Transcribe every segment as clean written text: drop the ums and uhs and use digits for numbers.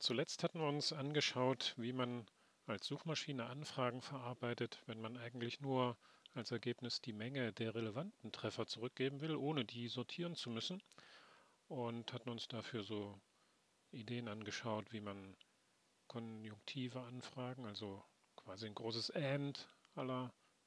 Zuletzt hatten wir uns angeschaut, wie man als Suchmaschine Anfragen verarbeitet, wenn man eigentlich nur als Ergebnis die Menge der relevanten Treffer zurückgeben will, ohne die sortieren zu müssen. Und hatten uns dafür so Ideen angeschaut, wie man konjunktive Anfragen, also quasi ein großes And aller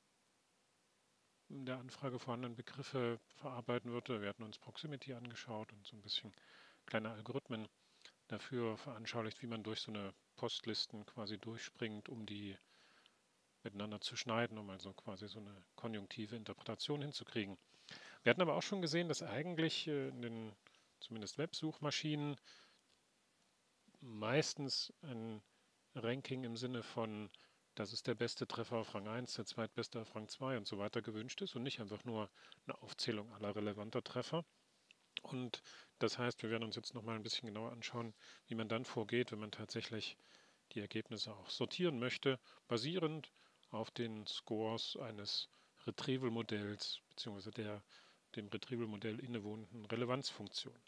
in der Anfrage vorhandenen Begriffe verarbeiten würde. Wir hatten uns Proximity angeschaut und so ein bisschen kleine Algorithmen dafür veranschaulicht, wie man durch so eine Postlisten quasi durchspringt, um die miteinander zu schneiden, um also quasi so eine konjunktive Interpretation hinzukriegen. Wir hatten aber auch schon gesehen, dass eigentlich in den zumindest Websuchmaschinen meistens ein Ranking im Sinne von, das ist der beste Treffer auf Rang 1, der zweitbeste auf Rang 2 und so weiter gewünscht ist und nicht einfach nur eine Aufzählung aller relevanter Treffer. Und das heißt, wir werden uns jetzt nochmal ein bisschen genauer anschauen, wie man dann vorgeht, wenn man tatsächlich die Ergebnisse auch sortieren möchte, basierend auf den Scores eines Retrieval-Modells bzw. der dem Retrieval-Modell innewohnenden Relevanzfunktion.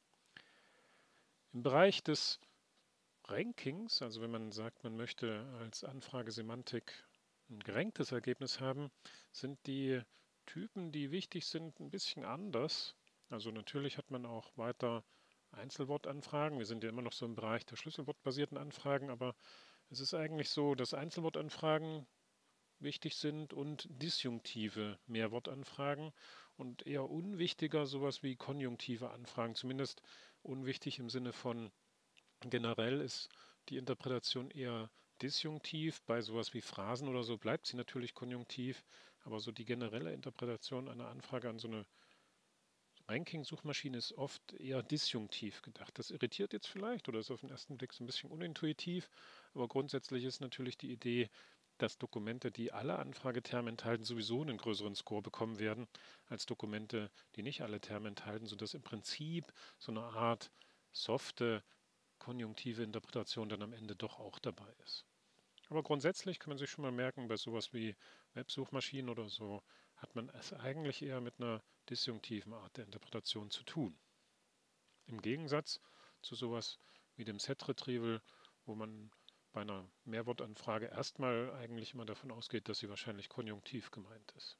Im Bereich des Rankings, also wenn man sagt, man möchte als Anfragesemantik ein geranktes Ergebnis haben, sind die Typen, die wichtig sind, ein bisschen anders. Also natürlich hat man auch weiter Einzelwortanfragen. Wir sind ja immer noch so im Bereich der schlüsselwortbasierten Anfragen, aber es ist eigentlich so, dass Einzelwortanfragen wichtig sind und disjunktive Mehrwortanfragen und eher unwichtiger sowas wie konjunktive Anfragen, zumindest unwichtig im Sinne von generell ist die Interpretation eher disjunktiv. Bei sowas wie Phrasen oder so bleibt sie natürlich konjunktiv, aber so die generelle Interpretation einer Anfrage an so eine Ranking-Suchmaschine ist oft eher disjunktiv gedacht. Das irritiert jetzt vielleicht oder ist auf den ersten Blick so ein bisschen unintuitiv, aber grundsätzlich ist natürlich die Idee, dass Dokumente, die alle Anfrageterme enthalten, sowieso einen größeren Score bekommen werden als Dokumente, die nicht alle Terme enthalten, sodass im Prinzip so eine Art softe konjunktive Interpretation dann am Ende doch auch dabei ist. Aber grundsätzlich kann man sich schon mal merken, bei sowas wie Websuchmaschinen oder so hat man es eigentlich eher mit einer disjunktiven Art der Interpretation zu tun. Im Gegensatz zu sowas wie dem Set-Retrieval, wo man bei einer Mehrwortanfrage erstmal eigentlich immer davon ausgeht, dass sie wahrscheinlich konjunktiv gemeint ist.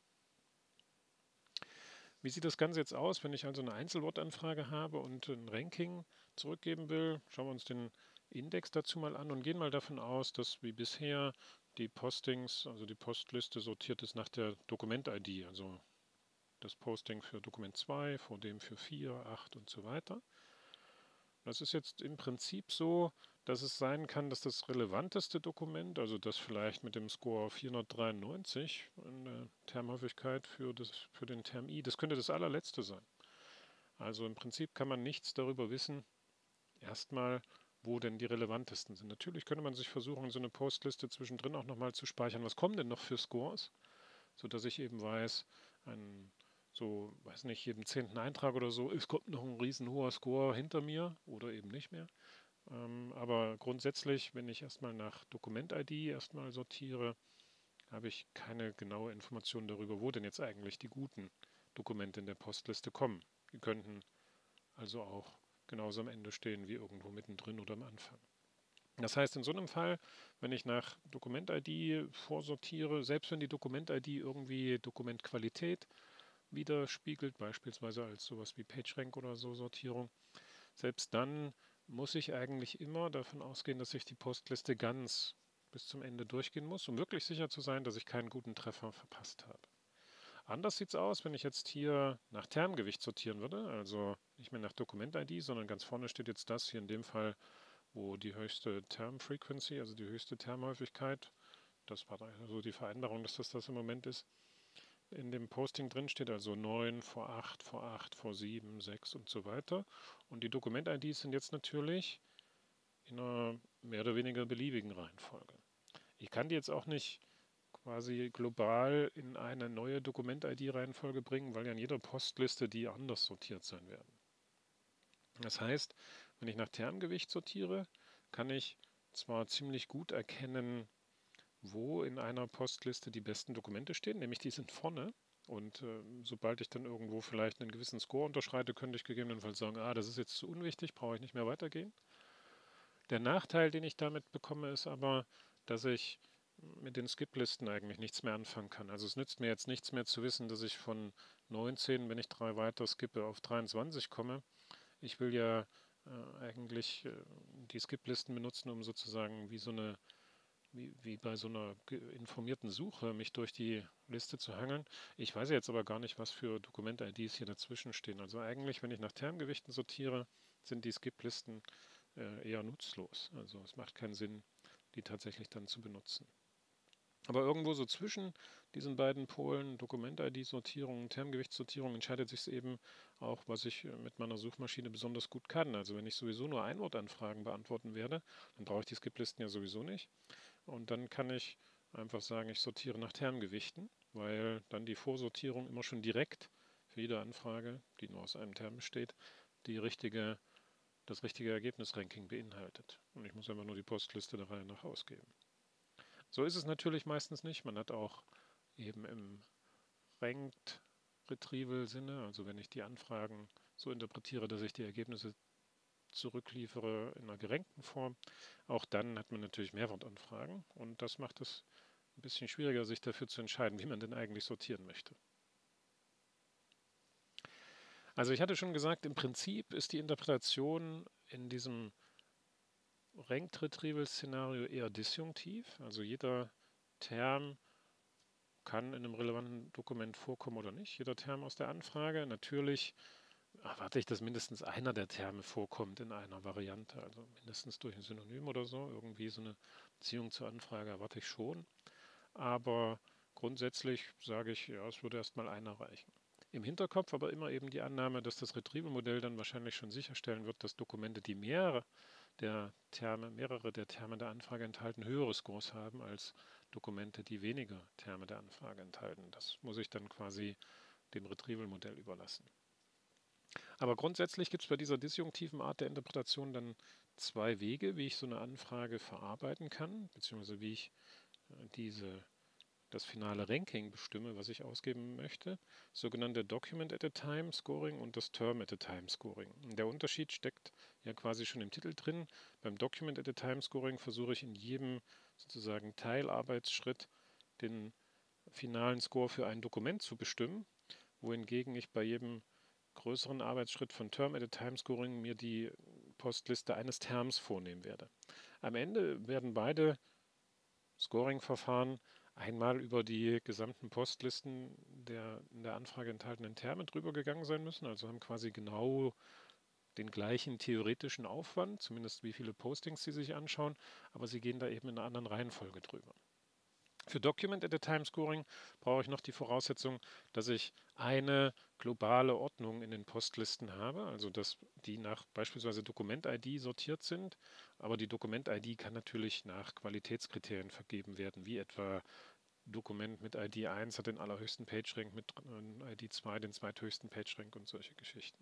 Wie sieht das Ganze jetzt aus, wenn ich also eine Einzelwortanfrage habe und ein Ranking zurückgeben will? Schauen wir uns den Index dazu mal an und gehen mal davon aus, dass wie bisher die Postings, also die Postliste sortiert ist nach der Dokument-ID, also das Posting für Dokument 2, vor dem für 4, 8 und so weiter. Das ist jetzt im Prinzip so, dass es sein kann, dass das relevanteste Dokument, also das vielleicht mit dem Score 493 in der Termhäufigkeit für den Term I, das könnte das allerletzte sein. Also im Prinzip kann man nichts darüber wissen, erstmal, wo denn die relevantesten sind. Natürlich könnte man sich versuchen, so eine Postliste zwischendrin auch nochmal zu speichern. Was kommen denn noch für Scores? Sodass ich eben weiß, weiß nicht, jedem 10. Eintrag oder so, es kommt noch ein riesen hoher Score hinter mir oder eben nicht mehr. Aber grundsätzlich, wenn ich erstmal nach Dokument-ID erstmal sortiere, habe ich keine genaue Information darüber, wo denn jetzt eigentlich die guten Dokumente in der Postliste kommen. Die könnten also auch genauso am Ende stehen wie irgendwo mittendrin oder am Anfang. Das heißt, in so einem Fall, wenn ich nach Dokument-ID vorsortiere, selbst wenn die Dokument-ID irgendwie Dokumentqualität widerspiegelt, beispielsweise als sowas wie PageRank oder so Sortierung, selbst dann muss ich eigentlich immer davon ausgehen, dass ich die Postliste ganz bis zum Ende durchgehen muss, um wirklich sicher zu sein, dass ich keinen guten Treffer verpasst habe. Anders sieht es aus, wenn ich jetzt hier nach Termgewicht sortieren würde, also nicht mehr nach Dokument-ID, sondern ganz vorne steht jetzt das hier in dem Fall, wo die höchste Term-Frequency, also die höchste Termhäufigkeit, das war also die Veränderung, dass das im Moment ist, in dem Posting drin steht, also 9 vor 8, vor 8, vor 7, 6 und so weiter. Und die Dokument-IDs sind jetzt natürlich in einer mehr oder weniger beliebigen Reihenfolge. Ich kann die jetzt auch nicht quasi global in eine neue Dokument-ID-Reihenfolge bringen, weil ja in jeder Postliste die anders sortiert sein werden. Das heißt, wenn ich nach Termgewicht sortiere, kann ich zwar ziemlich gut erkennen, wo in einer Postliste die besten Dokumente stehen, nämlich die sind vorne. Und sobald ich dann irgendwo vielleicht einen gewissen Score unterschreite, könnte ich gegebenenfalls sagen, das ist jetzt zu unwichtig, brauche ich nicht mehr weitergehen. Der Nachteil, den ich damit bekomme, ist aber, dass ich mit den Skip-Listen eigentlich nichts mehr anfangen kann. Also es nützt mir jetzt nichts mehr zu wissen, dass ich von 19, wenn ich 3 weiter skippe, auf 23 komme. Ich will ja eigentlich die Skip-Listen benutzen, um sozusagen wie bei so einer informierten Suche mich durch die Liste zu hangeln. Ich weiß jetzt aber gar nicht, was für Dokument-IDs hier dazwischen stehen. Also eigentlich, wenn ich nach Termgewichten sortiere, sind die Skip-Listen eher nutzlos. Also es macht keinen Sinn, die tatsächlich dann zu benutzen. Aber irgendwo so zwischen diesen beiden Polen, Dokument-ID-Sortierung und Termgewichtssortierung, entscheidet sich eben auch, was ich mit meiner Suchmaschine besonders gut kann. Also wenn ich sowieso nur Einwortanfragen beantworten werde, dann brauche ich die Skip-Listen ja sowieso nicht. Und dann kann ich einfach sagen, ich sortiere nach Termgewichten, weil dann die Vorsortierung immer schon direkt für jede Anfrage, die nur aus einem Term besteht, das richtige Ergebnisranking beinhaltet. Und ich muss einfach nur die Postliste der Reihe nach ausgeben. So ist es natürlich meistens nicht. Man hat auch eben im Ranked Retrieval Sinne, also wenn ich die Anfragen so interpretiere, dass ich die Ergebnisse zurückliefere in einer gerankten Form, auch dann hat man natürlich Mehrwortanfragen und das macht es ein bisschen schwieriger, sich dafür zu entscheiden, wie man denn eigentlich sortieren möchte. Also ich hatte schon gesagt, im Prinzip ist die Interpretation in diesem Ranked Retrieval Szenario eher disjunktiv. Also jeder Term kann in einem relevanten Dokument vorkommen oder nicht. Jeder Term aus der Anfrage. Natürlich erwarte ich, dass mindestens einer der Terme vorkommt in einer Variante. Also mindestens durch ein Synonym oder so. Irgendwie so eine Beziehung zur Anfrage erwarte ich schon. Aber grundsätzlich sage ich, ja, es würde erstmal einer reichen. Im Hinterkopf aber immer eben die Annahme, dass das Retrieval-Modell dann wahrscheinlich schon sicherstellen wird, dass Dokumente, die mehrere der Terme der Anfrage enthalten, höhere Scores haben als Dokumente, die weniger Terme der Anfrage enthalten. Das muss ich dann quasi dem Retrieval-Modell überlassen. Aber grundsätzlich gibt es bei dieser disjunktiven Art der Interpretation dann zwei Wege, wie ich so eine Anfrage verarbeiten kann, beziehungsweise wie ich das finale Ranking bestimme, was ich ausgeben möchte, sogenannte Document at a Time Scoring und das Term at a Time Scoring. Der Unterschied steckt ja quasi schon im Titel drin. Beim Document at a Time Scoring versuche ich in jedem sozusagen Teilarbeitsschritt den finalen Score für ein Dokument zu bestimmen, wohingegen ich bei jedem größeren Arbeitsschritt von Term at a Time Scoring mir die Postliste eines Terms vornehmen werde. Am Ende werden beide Scoring-Verfahren einmal über die gesamten Postlisten der in der Anfrage enthaltenen Terme drüber gegangen sein müssen, also haben quasi genau den gleichen theoretischen Aufwand, zumindest wie viele Postings sie sich anschauen, aber sie gehen da eben in einer anderen Reihenfolge drüber. Für Document at a Time Scoring brauche ich noch die Voraussetzung, dass ich eine globale Ordnung in den Postlisten habe, also dass die nach beispielsweise Dokument-ID sortiert sind, aber die Dokument-ID kann natürlich nach Qualitätskriterien vergeben werden, wie etwa Dokument mit ID 1 hat den allerhöchsten PageRank, mit ID 2 den zweithöchsten PageRank und solche Geschichten.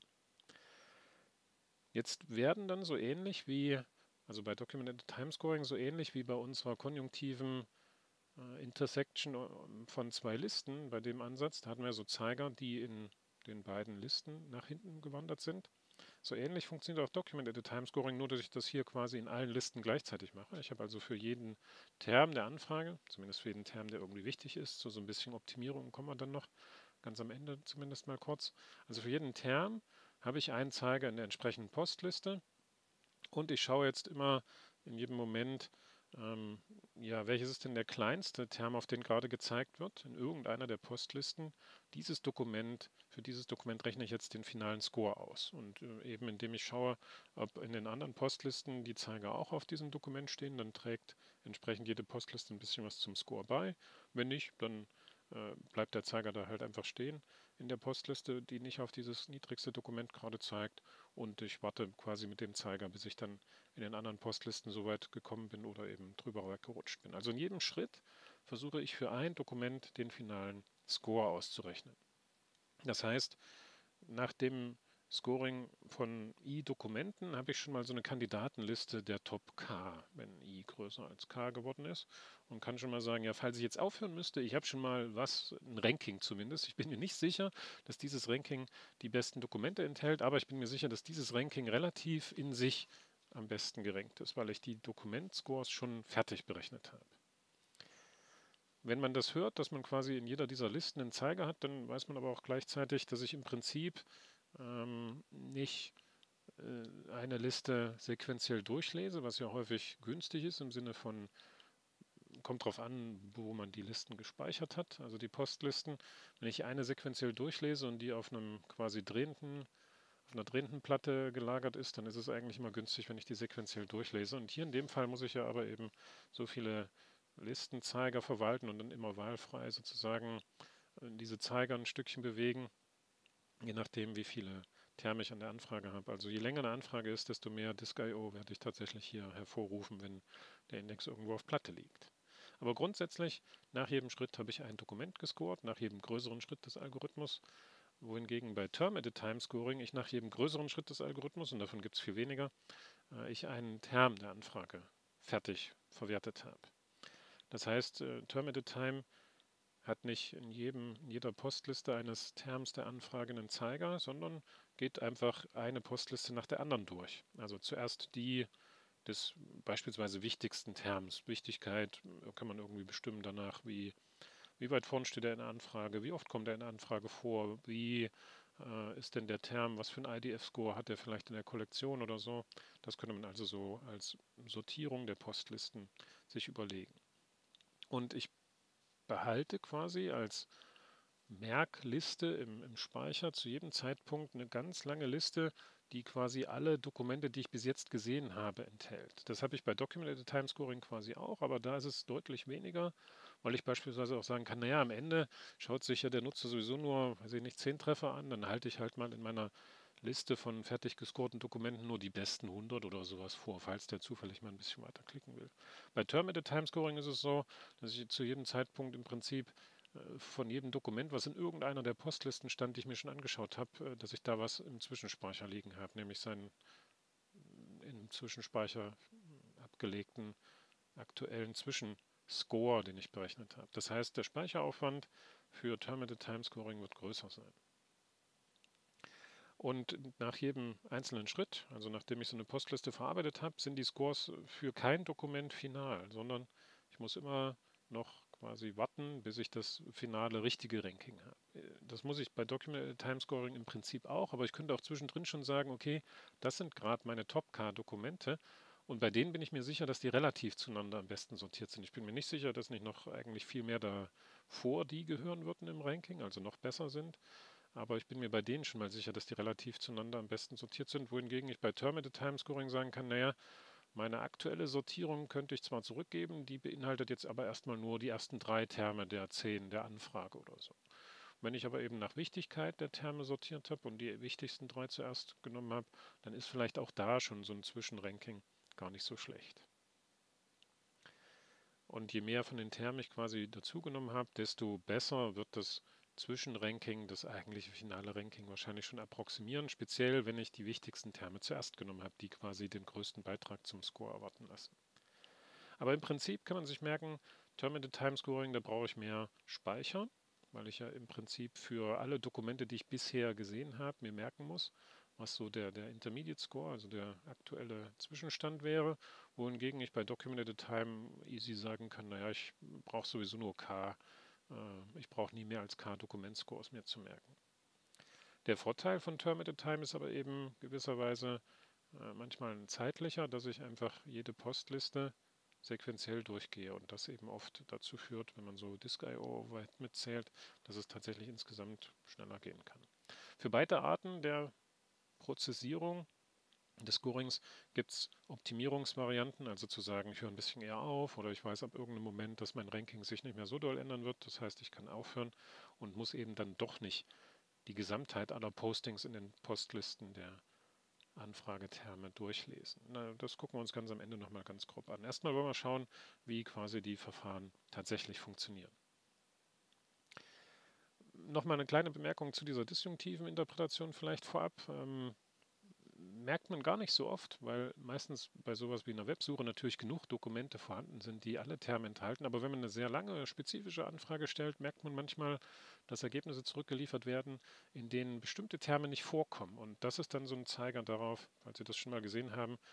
Jetzt werden dann so ähnlich wie, also bei Document at a Time Scoring, so ähnlich wie bei unserer konjunktiven Intersection von zwei Listen bei dem Ansatz. Da hatten wir so Zeiger, die in den beiden Listen nach hinten gewandert sind. So ähnlich funktioniert auch Document at a Time Scoring, nur dass ich das hier quasi in allen Listen gleichzeitig mache. Ich habe also für jeden Term der Anfrage, zumindest für jeden Term, der irgendwie wichtig ist, so ein bisschen Optimierung kommen wir dann noch ganz am Ende zumindest mal kurz. Also für jeden Term habe ich einen Zeiger in der entsprechenden Postliste und ich schaue jetzt immer in jedem Moment, ja, welches ist denn der kleinste Term, auf den gerade gezeigt wird, in irgendeiner der Postlisten. Für dieses Dokument rechne ich jetzt den finalen Score aus. Und eben indem ich schaue, ob in den anderen Postlisten die Zeiger auch auf diesem Dokument stehen, dann trägt entsprechend jede Postliste ein bisschen was zum Score bei. Wenn nicht, dann bleibt der Zeiger da halt einfach stehen in der Postliste, die nicht auf dieses niedrigste Dokument gerade zeigt. Und ich warte quasi mit dem Zeiger, bis ich dann in den anderen Postlisten so weit gekommen bin oder eben drüber weggerutscht bin. Also in jedem Schritt versuche ich für ein Dokument den finalen Score auszurechnen. Das heißt, nach dem Scoring von I-Dokumenten habe ich schon mal so eine Kandidatenliste der Top K, wenn I größer als K geworden ist, und kann schon mal sagen, ja, falls ich jetzt aufhören müsste, ich habe schon mal ein Ranking zumindest. Ich bin mir nicht sicher, dass dieses Ranking die besten Dokumente enthält, aber ich bin mir sicher, dass dieses Ranking relativ in sich am besten gerankt ist, weil ich die Dokumentscores schon fertig berechnet habe. Wenn man das hört, dass man quasi in jeder dieser Listen einen Zeiger hat, dann weiß man aber auch gleichzeitig, dass ich im Prinzip nicht eine Liste sequenziell durchlese, was ja häufig günstig ist im Sinne von, kommt drauf an, wo man die Listen gespeichert hat, also die Postlisten. Wenn ich eine sequenziell durchlese und die auf einem quasi auf einer drehenden Platte gelagert ist, dann ist es eigentlich immer günstig, wenn ich die sequenziell durchlese. Und hier in dem Fall muss ich ja aber eben so viele Listenzeiger verwalten und dann immer wahlfrei sozusagen diese Zeiger ein Stückchen bewegen, je nachdem, wie viele Terme ich an der Anfrage habe. Also je länger eine Anfrage ist, desto mehr Disk.io werde ich tatsächlich hier hervorrufen, wenn der Index irgendwo auf Platte liegt. Aber grundsätzlich, nach jedem Schritt habe ich ein Dokument gescored, nach jedem größeren Schritt des Algorithmus, wohingegen bei Term-at-a-Time-Scoring ich nach jedem größeren Schritt des Algorithmus, und davon gibt es viel weniger, ich einen Term der Anfrage fertig verwertet habe. Das heißt, Term-at-a-Time hat nicht in jeder Postliste eines Terms der Anfrage einen Zeiger, sondern geht einfach eine Postliste nach der anderen durch. Also zuerst die des beispielsweise wichtigsten Terms. Wichtigkeit kann man irgendwie bestimmen danach, wie weit vorn steht er in der Anfrage, wie oft kommt er in der Anfrage vor, wie ist denn der Term, was für ein IDF-Score hat er vielleicht in der Kollektion oder so. Das könnte man also so als Sortierung der Postlisten sich überlegen. Und ich behalte quasi als Merkliste im Speicher zu jedem Zeitpunkt eine ganz lange Liste, die quasi alle Dokumente, die ich bis jetzt gesehen habe, enthält. Das habe ich bei Documented Time Scoring quasi auch, aber da ist es deutlich weniger, weil ich beispielsweise auch sagen kann, naja, am Ende schaut sich ja der Nutzer sowieso nur, weiß ich nicht, 10 Treffer an, dann halte ich halt mal in meiner Liste von fertig gescorten Dokumenten nur die besten 100 oder sowas vor, falls der zufällig mal ein bisschen weiter klicken will. Bei Term-at Time Scoring ist es so, dass ich zu jedem Zeitpunkt im Prinzip von jedem Dokument, was in irgendeiner der Postlisten stand, die ich mir schon angeschaut habe, dass ich da was im Zwischenspeicher liegen habe, nämlich seinen im Zwischenspeicher abgelegten aktuellen Zwischenscore, den ich berechnet habe. Das heißt, der Speicheraufwand für Term-at Time Scoring wird größer sein. Und nach jedem einzelnen Schritt, also nachdem ich so eine Postliste verarbeitet habe, sind die Scores für kein Dokument final, sondern ich muss immer noch quasi warten, bis ich das finale richtige Ranking habe. Das muss ich bei Document Time Scoring im Prinzip auch, aber ich könnte auch zwischendrin schon sagen, okay, das sind gerade meine Top-K-Dokumente und bei denen bin ich mir sicher, dass die relativ zueinander am besten sortiert sind. Ich bin mir nicht sicher, dass nicht noch eigentlich viel mehr davor die gehören würden im Ranking, also noch besser sind. Aber ich bin mir bei denen schon mal sicher, dass die relativ zueinander am besten sortiert sind, wohingegen ich bei Term-at-a-Time Scoring sagen kann, naja, meine aktuelle Sortierung könnte ich zwar zurückgeben, die beinhaltet jetzt aber erstmal nur die ersten 3 Terme der 10 der Anfrage oder so. Wenn ich aber eben nach Wichtigkeit der Terme sortiert habe und die wichtigsten 3 zuerst genommen habe, dann ist vielleicht auch da schon so ein Zwischenranking gar nicht so schlecht. Und je mehr von den Termen ich quasi dazugenommen habe, desto besser wird das Zwischenranking, das eigentliche finale Ranking wahrscheinlich schon approximieren, speziell wenn ich die wichtigsten Terme zuerst genommen habe, die quasi den größten Beitrag zum Score erwarten lassen. Aber im Prinzip kann man sich merken, Term-at-a-Time Scoring, da brauche ich mehr Speicher, weil ich ja im Prinzip für alle Dokumente, die ich bisher gesehen habe, mir merken muss, was so der Intermediate Score, also der aktuelle Zwischenstand wäre, wohingegen ich bei Documented Time easy sagen kann, naja, ich brauche sowieso nur K, ich brauche nie mehr als K Dokumentscores mir zu merken. Der Vorteil von Term-at-a-Time ist aber eben gewisserweise manchmal ein zeitlicher, dass ich einfach jede Postliste sequenziell durchgehe und das eben oft dazu führt, wenn man so Disk.io weit mitzählt, dass es tatsächlich insgesamt schneller gehen kann. Für beide Arten der Prozessierung des Scorings gibt es Optimierungsvarianten, also zu sagen, ich höre ein bisschen eher auf oder ich weiß ab irgendeinem Moment, dass mein Ranking sich nicht mehr so doll ändern wird. Das heißt, ich kann aufhören und muss eben dann doch nicht die Gesamtheit aller Postings in den Postlisten der Anfrageterme durchlesen. Na, das gucken wir uns ganz am Ende nochmal ganz grob an. Erstmal wollen wir schauen, wie quasi die Verfahren tatsächlich funktionieren. Nochmal eine kleine Bemerkung zu dieser disjunktiven Interpretation vielleicht vorab. Merkt man gar nicht so oft, weil meistens bei sowas wie einer Websuche natürlich genug Dokumente vorhanden sind, die alle Terme enthalten. Aber wenn man eine sehr lange spezifische Anfrage stellt, merkt man manchmal, dass Ergebnisse zurückgeliefert werden, in denen bestimmte Terme nicht vorkommen. Und das ist dann so ein Zeiger darauf, falls Sie das schon mal gesehen haben,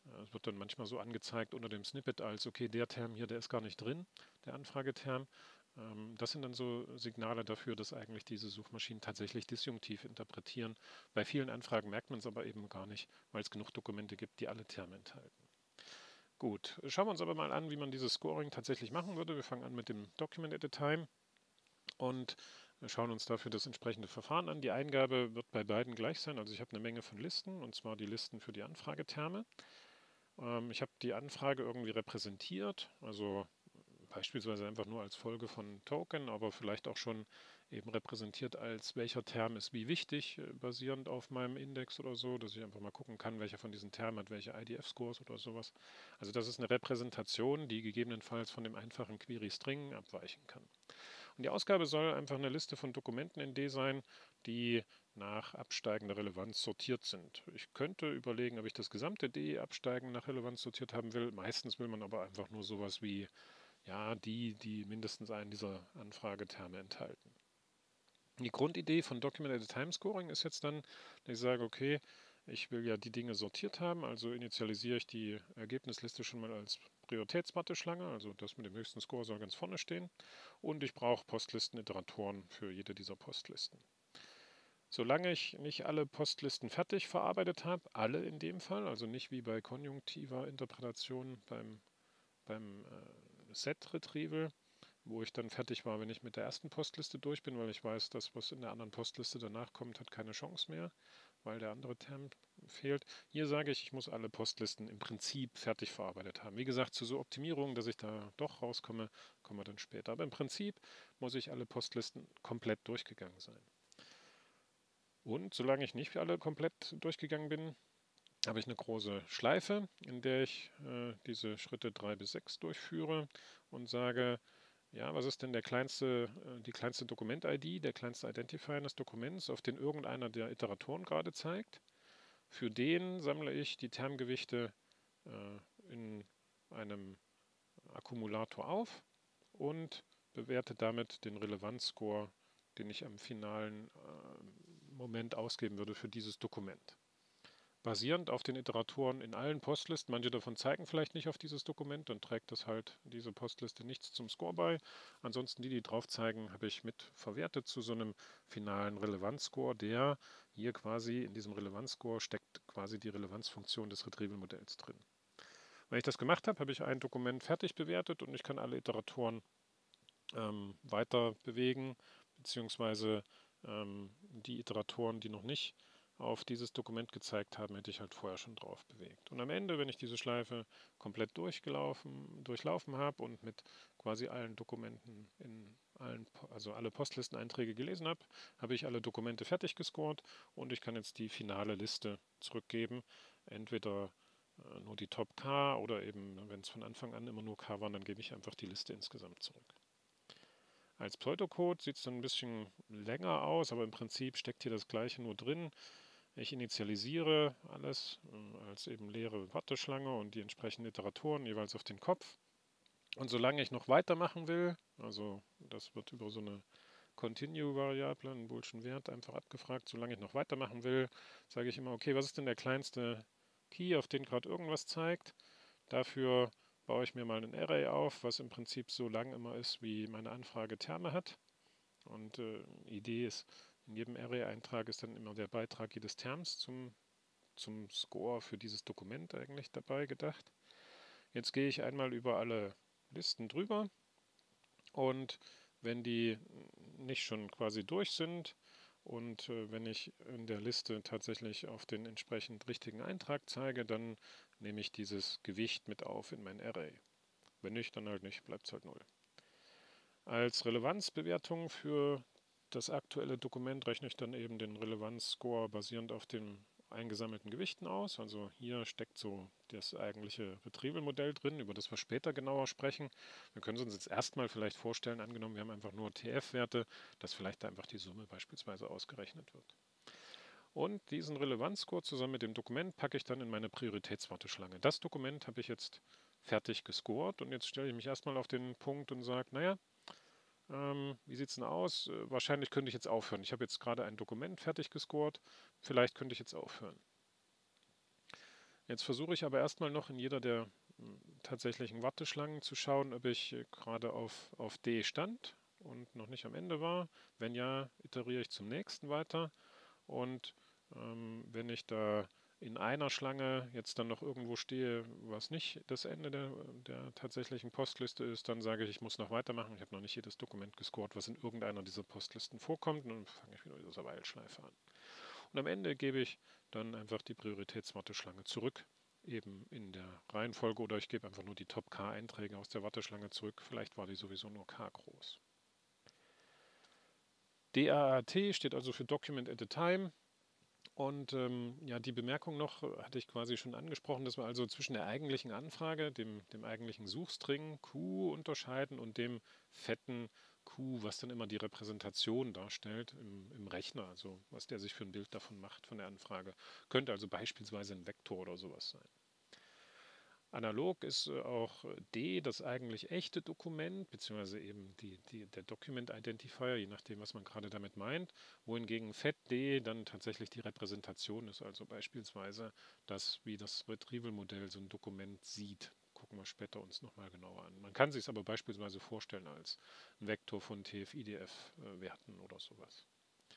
Es wird dann manchmal so angezeigt unter dem Snippet als, okay, der Term hier, der ist gar nicht drin, der Anfrageterm. Das sind dann so Signale dafür, dass eigentlich diese Suchmaschinen tatsächlich disjunktiv interpretieren. Bei vielen Anfragen merkt man es aber eben gar nicht, weil es genug Dokumente gibt, die alle Terme enthalten. Gut, schauen wir uns aber mal an, wie man dieses Scoring tatsächlich machen würde. Wir fangen an mit dem Document at a Time und schauen uns dafür das entsprechende Verfahren an. Die Eingabe wird bei beiden gleich sein. Also ich habe eine Menge von Listen, und zwar die Listen für die Anfrageterme. Ich habe die Anfrage irgendwie repräsentiert, also beispielsweise einfach nur als Folge von Token, aber vielleicht auch schon eben repräsentiert als welcher Term ist wie wichtig, basierend auf meinem Index oder so, dass ich einfach mal gucken kann, welcher von diesen Termen hat welche IDF-Scores oder sowas. Also das ist eine Repräsentation, die gegebenenfalls von dem einfachen Query-String abweichen kann. Und die Ausgabe soll einfach eine Liste von Dokumenten in D sein, die nach absteigender Relevanz sortiert sind. Ich könnte überlegen, ob ich das gesamte D absteigend nach Relevanz sortiert haben will. Meistens will man aber einfach nur sowas wie, ja, die mindestens einen dieser Anfrageterme enthalten. Die Grundidee von Document at a Time Scoring ist jetzt dann, dass ich sage, okay, ich will ja die Dinge sortiert haben, also initialisiere ich die Ergebnisliste schon mal als Prioritätswarteschlange, also das mit dem höchsten Score soll ganz vorne stehen, und ich brauche Postlisten-Iteratoren für jede dieser Postlisten. Solange ich nicht alle Postlisten fertig verarbeitet habe, alle in dem Fall, also nicht wie bei konjunktiver Interpretation beim Set-Retrieval, wo ich dann fertig war, wenn ich mit der ersten Postliste durch bin, weil ich weiß, das, was in der anderen Postliste danach kommt, hat keine Chance mehr, weil der andere Term fehlt. Hier sage ich, ich muss alle Postlisten im Prinzip fertig verarbeitet haben. Wie gesagt, zu so Optimierungen, dass ich da doch rauskomme, kommen wir dann später. Aber im Prinzip muss ich alle Postlisten komplett durchgegangen sein. Und solange ich nicht alle komplett durchgegangen bin, habe ich eine große Schleife, in der ich diese Schritte 3 bis 6 durchführe und sage, ja, was ist denn die kleinste Dokument-ID, der kleinste Identifier eines Dokuments, auf den irgendeiner der Iteratoren gerade zeigt. Für den sammle ich die Termgewichte in einem Akkumulator auf und bewerte damit den Relevanzscore, den ich am finalen Moment ausgeben würde für dieses Dokument. Basierend auf den Iteratoren in allen Postlisten, manche davon zeigen vielleicht nicht auf dieses Dokument, dann trägt das halt diese Postliste nichts zum Score bei. Ansonsten die drauf zeigen, habe ich mit verwertet zu so einem finalen Relevanzscore, der hier quasi in diesem Relevanzscore steckt quasi die Relevanzfunktion des Retrieval-Modells drin. Wenn ich das gemacht habe, habe ich ein Dokument fertig bewertet und ich kann alle Iteratoren weiter bewegen, beziehungsweise die Iteratoren, die noch nicht auf dieses Dokument gezeigt haben, hätte ich halt vorher schon drauf bewegt. Und am Ende, wenn ich diese Schleife komplett durchlaufen habe und mit quasi allen Dokumenten also alle Postlisteneinträge gelesen habe, habe ich alle Dokumente fertig gescored und ich kann jetzt die finale Liste zurückgeben. Entweder nur die Top K oder eben, wenn es von Anfang an immer nur K waren, dann gebe ich einfach die Liste insgesamt zurück. Als Pseudocode sieht es dann ein bisschen länger aus, aber im Prinzip steckt hier das gleiche nur drin. Ich initialisiere alles als eben leere Warteschlange und die entsprechenden Iteratoren jeweils auf den Kopf. Und solange ich noch weitermachen will, also das wird über so eine Continue-Variable, einen boolschen Wert einfach abgefragt, solange ich noch weitermachen will, sage ich immer, okay, was ist denn der kleinste Key, auf den gerade irgendwas zeigt? Dafür baue ich mir mal ein Array auf, was im Prinzip so lang immer ist, wie meine Anfrage Terme hat. Und Idee ist, in jedem Array-Eintrag ist dann immer der Beitrag jedes Terms zum Score für dieses Dokument eigentlich dabei gedacht. Jetzt gehe ich einmal über alle Listen drüber und wenn die nicht schon quasi durch sind und wenn ich in der Liste tatsächlich auf den entsprechend richtigen Eintrag zeige, dann nehme ich dieses Gewicht mit auf in mein Array. Wenn nicht, dann halt nicht, bleibt es halt 0. Als Relevanzbewertung für das aktuelle Dokument rechne ich dann eben den Relevanzscore basierend auf den eingesammelten Gewichten aus. Also hier steckt so das eigentliche Retrieval-Modell drin, über das wir später genauer sprechen. Wir können es uns jetzt erstmal vielleicht vorstellen, angenommen wir haben einfach nur TF-Werte, dass vielleicht da einfach die Summe beispielsweise ausgerechnet wird. Und diesen Relevanzscore zusammen mit dem Dokument packe ich dann in meine Prioritätswarteschlange. Das Dokument habe ich jetzt fertig gescored und jetzt stelle ich mich erstmal auf den Punkt und sage, naja, wie sieht es denn aus? Wahrscheinlich könnte ich jetzt aufhören. Ich habe jetzt gerade ein Dokument fertig gescored. Vielleicht könnte ich jetzt aufhören. Jetzt versuche ich aber erstmal noch in jeder der tatsächlichen Warteschlangen zu schauen, ob ich gerade auf D stand und noch nicht am Ende war. Wenn ja, iteriere ich zum nächsten weiter. Und wenn ich da in einer Schlange jetzt dann noch irgendwo stehe, was nicht das Ende der tatsächlichen Postliste ist, dann sage ich, ich muss noch weitermachen. Ich habe noch nicht jedes Dokument gescored, was in irgendeiner dieser Postlisten vorkommt. Und dann fange ich wieder mit dieser Weilschleife an. Und am Ende gebe ich dann einfach die Prioritätswarteschlange zurück, eben in der Reihenfolge, oder ich gebe einfach nur die Top K-Einträge aus der Warteschlange zurück. Vielleicht war die sowieso nur K groß. DAAT steht also für Document at a Time. Und ja, die Bemerkung noch hatte ich quasi schon angesprochen, dass wir also zwischen der eigentlichen Anfrage, dem eigentlichen Suchstring Q unterscheiden und dem fetten Q, was dann immer die Repräsentation darstellt im Rechner, also was der sich für ein Bild davon macht von der Anfrage. Könnte also beispielsweise ein Vektor oder sowas sein. Analog ist auch D das eigentlich echte Dokument, beziehungsweise eben der Document Identifier, je nachdem, was man gerade damit meint, wohingegen FET-D dann tatsächlich die Repräsentation ist, also beispielsweise das, wie das Retrieval-Modell so ein Dokument sieht. Gucken wir später uns nochmal genauer an. Man kann sich es aber beispielsweise vorstellen als ein Vektor von TF-IDF-Werten oder sowas.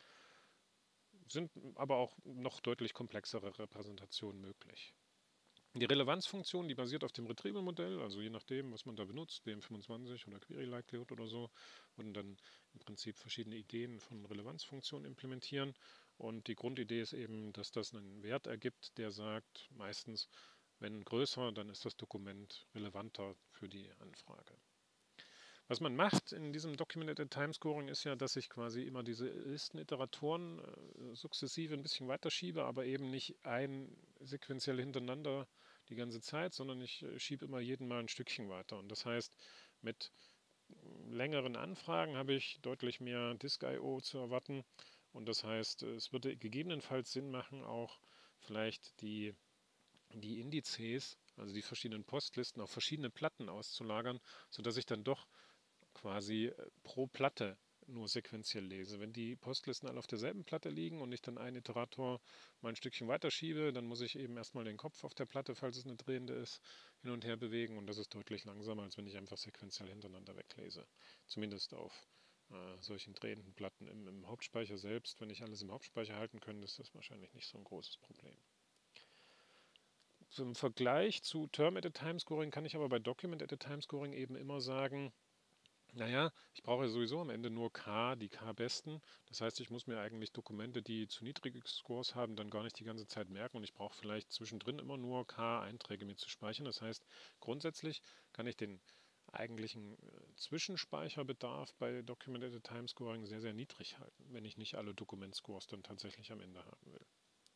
Sind aber auch noch deutlich komplexere Repräsentationen möglich. Die Relevanzfunktion, die basiert auf dem Retrieval-Modell, also je nachdem, was man da benutzt, BM25 oder Query Likelihood oder so, und dann im Prinzip verschiedene Ideen von Relevanzfunktionen implementieren. Und die Grundidee ist eben, dass das einen Wert ergibt, der sagt, meistens, wenn größer, dann ist das Dokument relevanter für die Anfrage. Was man macht in diesem Documented Time Scoring ist ja, dass ich quasi immer diese Listeniteratoren sukzessive ein bisschen weiterschiebe, aber eben nicht ein sequenziell hintereinander die ganze Zeit, sondern ich schiebe immer jeden Mal ein Stückchen weiter. Und das heißt, mit längeren Anfragen habe ich deutlich mehr Disk-I/O zu erwarten. Und das heißt, es würde gegebenenfalls Sinn machen, auch vielleicht die Indizes, also die verschiedenen Postlisten, auf verschiedene Platten auszulagern, sodass ich dann doch quasi pro Platte nur sequenziell lese. Wenn die Postlisten alle auf derselben Platte liegen und ich dann einen Iterator mal ein Stückchen weiterschiebe, dann muss ich eben erstmal den Kopf auf der Platte, falls es eine drehende ist, hin und her bewegen, und das ist deutlich langsamer, als wenn ich einfach sequenziell hintereinander weglese. Zumindest auf solchen drehenden Platten. Im Hauptspeicher selbst, wenn ich alles im Hauptspeicher halten könnte, ist das wahrscheinlich nicht so ein großes Problem. Zum Vergleich zu Term-at-a-Time-Scoring kann ich aber bei Document-at-a-Time-Scoring eben immer sagen, naja, ich brauche ja sowieso am Ende nur K, die K-besten. Das heißt, ich muss mir eigentlich Dokumente, die zu niedrige Scores haben, dann gar nicht die ganze Zeit merken, und ich brauche vielleicht zwischendrin immer nur K-Einträge mit zu speichern. Das heißt, grundsätzlich kann ich den eigentlichen Zwischenspeicherbedarf bei Documented Time Scoring sehr, sehr niedrig halten, wenn ich nicht alle Dokumentscores dann tatsächlich am Ende haben will.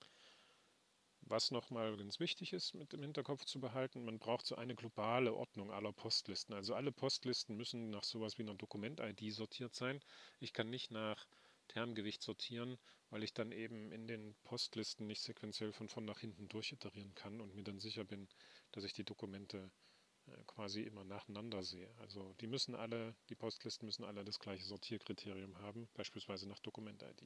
Was nochmal ganz wichtig ist, mit im Hinterkopf zu behalten, man braucht so eine globale Ordnung aller Postlisten. Also alle Postlisten müssen nach sowas wie einer Dokument-ID sortiert sein. Ich kann nicht nach Termgewicht sortieren, weil ich dann eben in den Postlisten nicht sequenziell von vorn nach hinten durchiterieren kann und mir dann sicher bin, dass ich die Dokumente quasi immer nacheinander sehe. Also die Postlisten müssen alle das gleiche Sortierkriterium haben, beispielsweise nach Dokument-ID.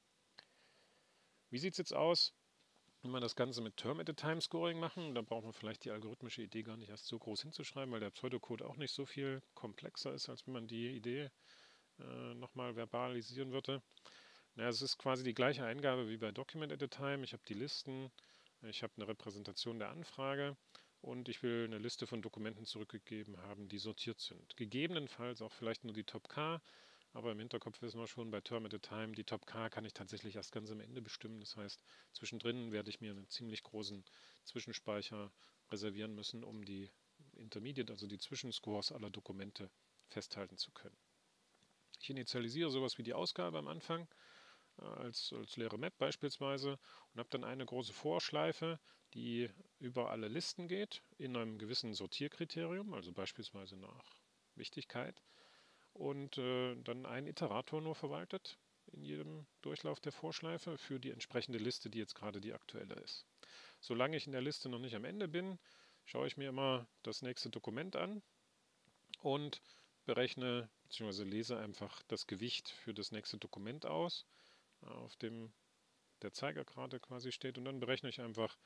Wie sieht es jetzt aus, wenn wir das Ganze mit Term-at-a-Time-Scoring machen? Da braucht man vielleicht die algorithmische Idee gar nicht erst so groß hinzuschreiben, weil der Pseudocode auch nicht so viel komplexer ist, als wenn man die Idee nochmal verbalisieren würde. Naja, es ist quasi die gleiche Eingabe wie bei Document-at-a-Time. Ich habe die Listen, ich habe eine Repräsentation der Anfrage und ich will eine Liste von Dokumenten zurückgegeben haben, die sortiert sind. Gegebenenfalls auch vielleicht nur die Top K, aber im Hinterkopf wissen wir schon, bei Term at a Time, die Top K kann ich tatsächlich erst ganz am Ende bestimmen. Das heißt, zwischendrin werde ich mir einen ziemlich großen Zwischenspeicher reservieren müssen, um die Intermediate, also die Zwischenscores aller Dokumente festhalten zu können. Ich initialisiere sowas wie die Ausgabe am Anfang als leere Map beispielsweise und habe dann eine große Vorschleife, die über alle Listen geht, in einem gewissen Sortierkriterium, also beispielsweise nach Wichtigkeit, und dann einen Iterator nur verwaltet in jedem Durchlauf der Vorschleife für die entsprechende Liste, die jetzt gerade die aktuelle ist. Solange ich in der Liste noch nicht am Ende bin, schaue ich mir immer das nächste Dokument an und berechne bzw. lese einfach das Gewicht für das nächste Dokument aus, auf dem der Zeiger gerade quasi steht, und dann berechne ich einfach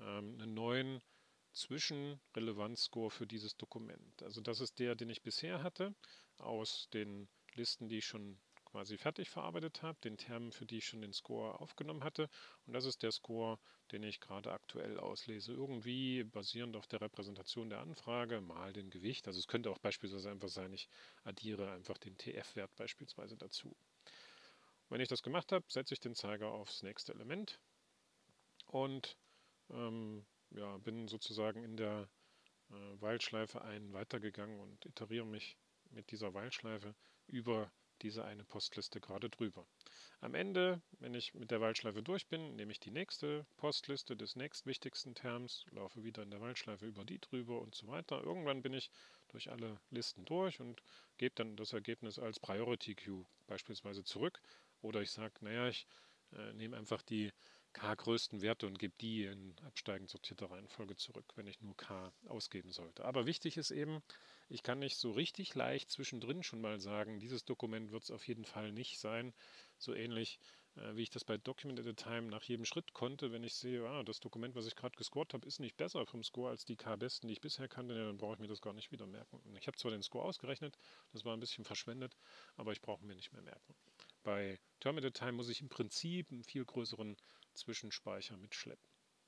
einen neuen Zwischenrelevanzscore für dieses Dokument. Also das ist der, den ich bisher hatte, aus den Listen, die ich schon quasi fertig verarbeitet habe, den Termen, für die ich schon den Score aufgenommen hatte. Und das ist der Score, den ich gerade aktuell auslese. Irgendwie basierend auf der Repräsentation der Anfrage, mal den Gewicht. Also es könnte auch beispielsweise einfach sein, ich addiere einfach den TF-Wert beispielsweise dazu. Wenn ich das gemacht habe, setze ich den Zeiger aufs nächste Element und ja, bin sozusagen in der While-Schleife einen weitergegangen und iteriere mich mit dieser While-Schleife über diese eine Postliste gerade drüber. Am Ende, wenn ich mit der While-Schleife durch bin, nehme ich die nächste Postliste des nächstwichtigsten Terms, laufe wieder in der While-Schleife über die drüber und so weiter. Irgendwann bin ich durch alle Listen durch und gebe dann das Ergebnis als Priority Queue beispielsweise zurück. Oder ich sage, naja, ich nehme einfach die K größten Werte und gebe die in absteigend sortierter Reihenfolge zurück, wenn ich nur K ausgeben sollte. Aber wichtig ist eben, ich kann nicht so richtig leicht zwischendrin schon mal sagen, dieses Dokument wird es auf jeden Fall nicht sein. So ähnlich wie ich das bei Document at a Time nach jedem Schritt konnte, wenn ich sehe, das Dokument, was ich gerade gescored habe, ist nicht besser vom Score als die K-Besten, die ich bisher kannte, dann brauche ich mir das gar nicht wieder merken. Ich habe zwar den Score ausgerechnet, das war ein bisschen verschwendet, aber ich brauche mir nicht mehr merken. Bei Term at a Time muss ich im Prinzip einen viel größeren Zwischenspeicher mitschleppen.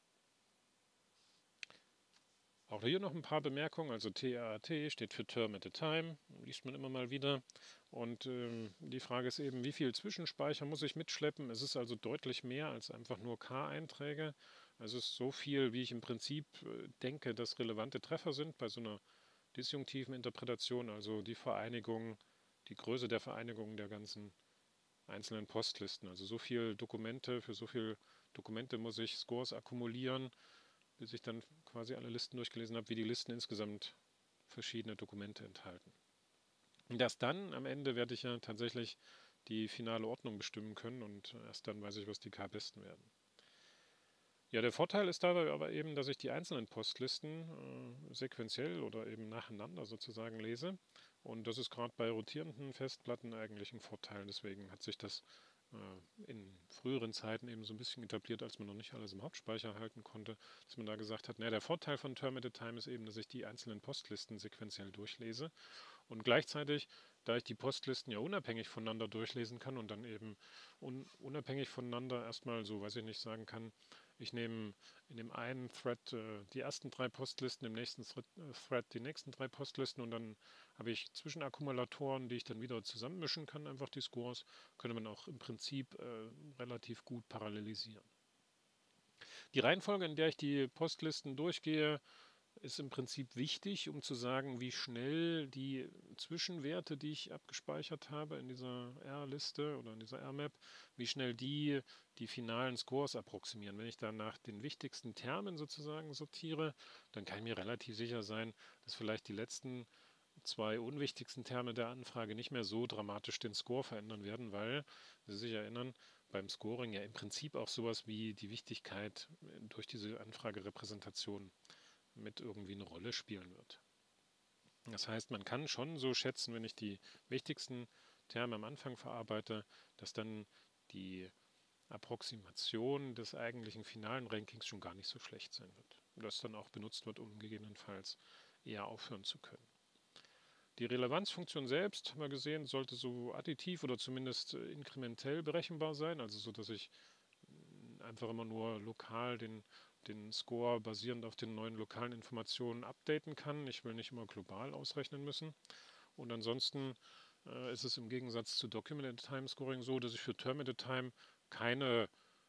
Auch hier noch ein paar Bemerkungen, also TAAT steht für Term at a Time, liest man immer mal wieder. Und die Frage ist eben, wie viel Zwischenspeicher muss ich mitschleppen? Es ist also deutlich mehr als einfach nur K-Einträge. Es ist so viel, wie ich im Prinzip denke, dass relevante Treffer sind bei so einer disjunktiven Interpretation, also die Vereinigung, die Größe der Vereinigung der ganzen einzelnen Postlisten. Also so viel Dokumente, für so viele Dokumente muss ich Scores akkumulieren, bis ich dann quasi alle Listen durchgelesen habe, wie die Listen insgesamt verschiedene Dokumente enthalten. Und erst dann, am Ende, werde ich ja tatsächlich die finale Ordnung bestimmen können und erst dann weiß ich, was die K-Besten werden. Ja, der Vorteil ist dabei aber eben, dass ich die einzelnen Postlisten sequenziell oder eben nacheinander sozusagen lese. Und das ist gerade bei rotierenden Festplatten eigentlich ein Vorteil. Deswegen hat sich das in früheren Zeiten eben so ein bisschen etabliert, als man noch nicht alles im Hauptspeicher halten konnte, dass man da gesagt hat, naja, der Vorteil von Term at a Time ist eben, dass ich die einzelnen Postlisten sequenziell durchlese und gleichzeitig, da ich die Postlisten ja unabhängig voneinander durchlesen kann und dann eben unabhängig voneinander erstmal so, weiß ich nicht, sagen kann, ich nehme in dem einen Thread die ersten 3 Postlisten, im nächsten Thread die nächsten 3 Postlisten und dann habe ich Zwischenakkumulatoren, die ich dann wieder zusammenmischen kann, einfach die Scores, könnte man auch im Prinzip relativ gut parallelisieren. Die Reihenfolge, in der ich die Postlisten durchgehe, ist im Prinzip wichtig, um zu sagen, wie schnell die Zwischenwerte, die ich abgespeichert habe in dieser R-Liste oder in dieser R-Map, wie schnell die finalen Scores approximieren. Wenn ich dann nach den wichtigsten Termen sozusagen sortiere, dann kann ich mir relativ sicher sein, dass vielleicht die letzten 2 unwichtigsten Terme der Anfrage nicht mehr so dramatisch den Score verändern werden, weil, Sie sich erinnern, beim Scoring ja im Prinzip auch sowas wie die Wichtigkeit durch diese Anfragerepräsentation mit irgendwie eine Rolle spielen wird. Das heißt, man kann schon so schätzen, wenn ich die wichtigsten Terme am Anfang verarbeite, dass dann die Approximation des eigentlichen finalen Rankings schon gar nicht so schlecht sein wird. Und das dann auch benutzt wird, um gegebenenfalls eher aufhören zu können. Die Relevanzfunktion selbst, haben wir gesehen, sollte so additiv oder zumindest inkrementell berechenbar sein, also so, dass ich einfach immer nur lokal den Score basierend auf den neuen lokalen Informationen updaten kann. Ich will nicht immer global ausrechnen müssen. Und ansonsten ist es im Gegensatz zu Document at a Time Scoring so, dass ich für Term at a Time keine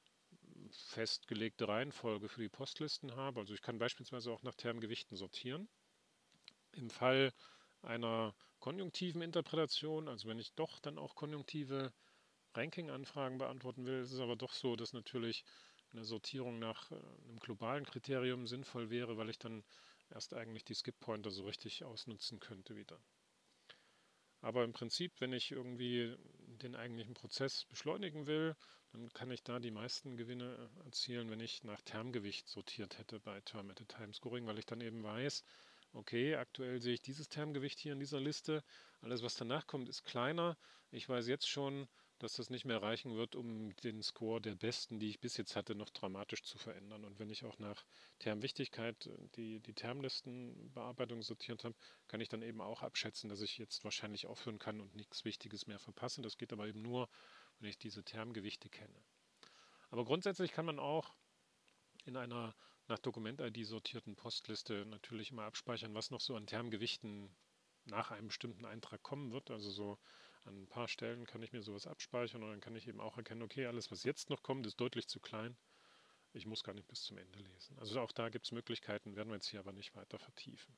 festgelegte Reihenfolge für die Postlisten habe. Also ich kann beispielsweise auch nach Termgewichten sortieren. Im Fall einer konjunktiven Interpretation, also wenn ich doch dann auch konjunktive Ranking-Anfragen beantworten will, ist es aber doch so, dass natürlich eine Sortierung nach einem globalen Kriterium sinnvoll wäre, weil ich dann erst eigentlich die Skip-Pointer so richtig ausnutzen könnte wieder. Aber im Prinzip, wenn ich irgendwie den eigentlichen Prozess beschleunigen will, dann kann ich da die meisten Gewinne erzielen, wenn ich nach Termgewicht sortiert hätte bei Term at a Time Scoring, weil ich dann eben weiß, okay, aktuell sehe ich dieses Termgewicht hier in dieser Liste, alles was danach kommt ist kleiner. Ich weiß jetzt schon, dass das nicht mehr reichen wird, um den Score der besten, die ich bis jetzt hatte, noch dramatisch zu verändern. Und wenn ich auch nach Termwichtigkeit die Termlistenbearbeitung sortiert habe, kann ich dann eben auch abschätzen, dass ich jetzt wahrscheinlich aufhören kann und nichts Wichtiges mehr verpasse. Das geht aber eben nur, wenn ich diese Termgewichte kenne. Aber grundsätzlich kann man auch in einer nach Dokument-ID sortierten Postliste natürlich immer abspeichern, was noch so an Termgewichten nach einem bestimmten Eintrag kommen wird. Also so an ein paar Stellen kann ich mir sowas abspeichern und dann kann ich eben auch erkennen, okay, alles, was jetzt noch kommt, ist deutlich zu klein. Ich muss gar nicht bis zum Ende lesen. Also auch da gibt es Möglichkeiten, werden wir jetzt hier aber nicht weiter vertiefen.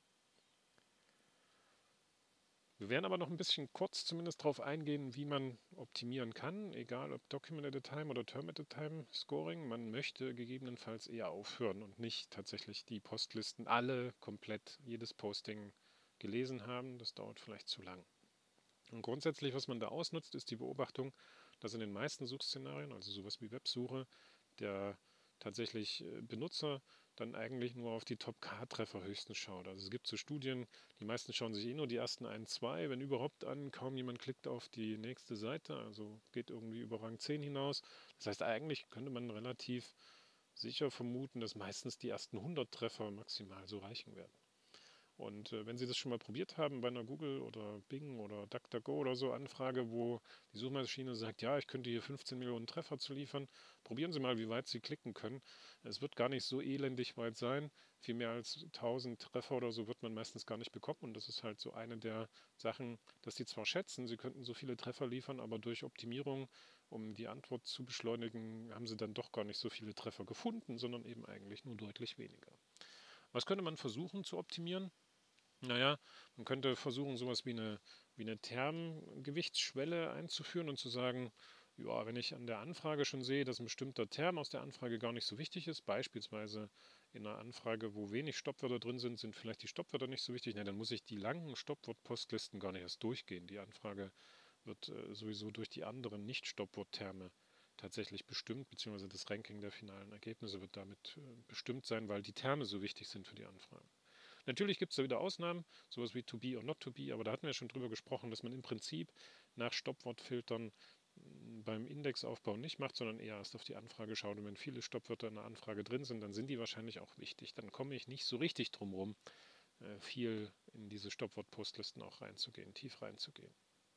Wir werden aber noch ein bisschen kurz zumindest darauf eingehen, wie man optimieren kann, egal ob Document at a Time oder Term at a Time Scoring. Man möchte gegebenenfalls eher aufhören und nicht tatsächlich die Postlisten alle komplett, jedes Posting gelesen haben. Das dauert vielleicht zu lang. Und grundsätzlich, was man da ausnutzt, ist die Beobachtung, dass in den meisten Suchszenarien, also sowas wie Websuche, der tatsächlich Benutzer dann eigentlich nur auf die Top-K-Treffer höchstens schaut. Also es gibt so Studien, die meisten schauen sich nur die ersten 1, 2, wenn überhaupt an, kaum jemand klickt auf die nächste Seite, also geht irgendwie über Rang 10 hinaus. Das heißt, eigentlich könnte man relativ sicher vermuten, dass meistens die ersten 100 Treffer maximal so reichen werden. Und wenn Sie das schon mal probiert haben bei einer Google oder Bing oder DuckDuckGo oder so Anfrage, wo die Suchmaschine sagt, ja, ich könnte hier 15 Millionen Treffer zu liefern, probieren Sie mal, wie weit Sie klicken können. Es wird gar nicht so elendig weit sein. Viel mehr als 1000 Treffer oder so wird man meistens gar nicht bekommen. Und das ist halt so eine der Sachen, dass Sie zwar schätzen, Sie könnten so viele Treffer liefern, aber durch Optimierung, um die Antwort zu beschleunigen, haben Sie dann doch gar nicht so viele Treffer gefunden, sondern eben eigentlich nur deutlich weniger. Was könnte man versuchen zu optimieren? Naja, man könnte versuchen, sowas wie eine Termgewichtsschwelle einzuführen und zu sagen, ja, wenn ich an der Anfrage schon sehe, dass ein bestimmter Term aus der Anfrage gar nicht so wichtig ist, beispielsweise in einer Anfrage, wo wenig Stoppwörter drin sind, sind vielleicht die Stoppwörter nicht so wichtig, na, dann muss ich die langen Stoppwort-Postlisten gar nicht erst durchgehen. Die Anfrage wird sowieso durch die anderen Nicht-Stoppwort-Terme tatsächlich bestimmt, beziehungsweise das Ranking der finalen Ergebnisse wird damit bestimmt sein, weil die Terme so wichtig sind für die Anfrage. Natürlich gibt es da wieder Ausnahmen, sowas wie to be or not to be, aber da hatten wir schon drüber gesprochen, dass man im Prinzip nach Stoppwortfiltern beim Indexaufbau nicht macht, sondern eher erst auf die Anfrage schaut. Und wenn viele Stoppwörter in der Anfrage drin sind, dann sind die wahrscheinlich auch wichtig. Dann komme ich nicht so richtig drum rum, viel in diese Stoppwort-Postlisten auch reinzugehen, tief reinzugehen.